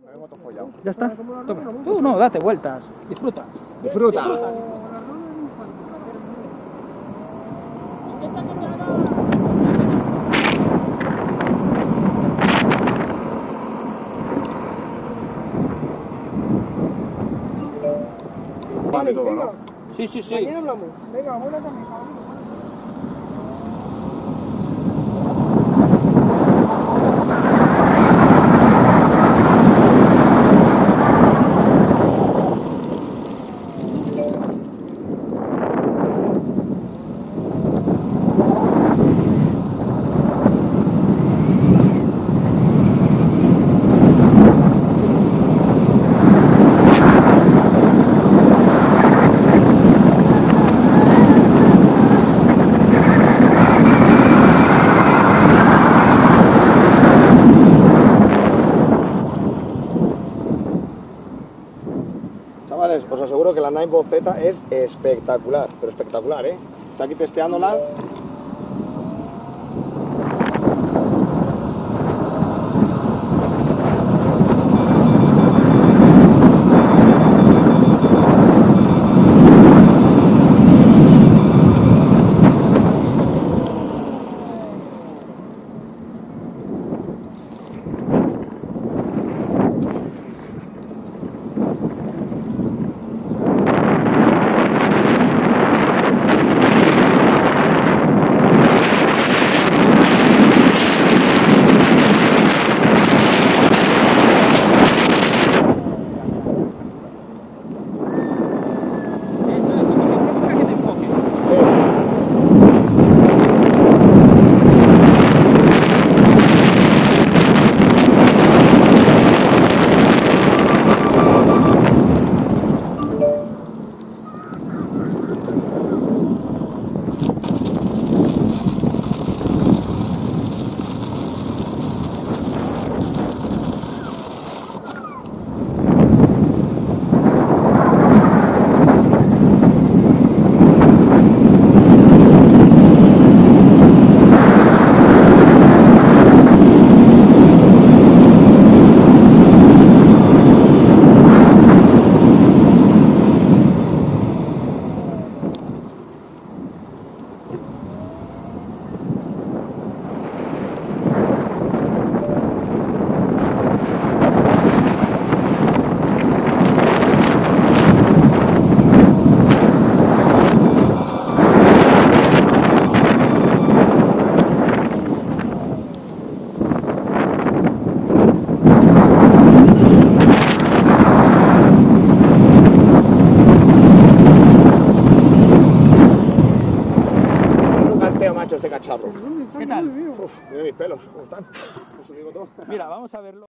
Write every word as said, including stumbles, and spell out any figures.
Ya está. Toma. Tú no, date vueltas. Disfruta. Disfruta. Vale todo, ¿no? Sí, sí, sí. Mañana hablamos. Venga, buena camisa. Chavales, os aseguro que la Ninebot Z es espectacular, pero espectacular, ¿eh? Está aquí testeándola. Este cacharro. ¿Qué tal? Uf, mira mis pelos, ¿cómo están? Eso digo todo. Mira, vamos a verlo.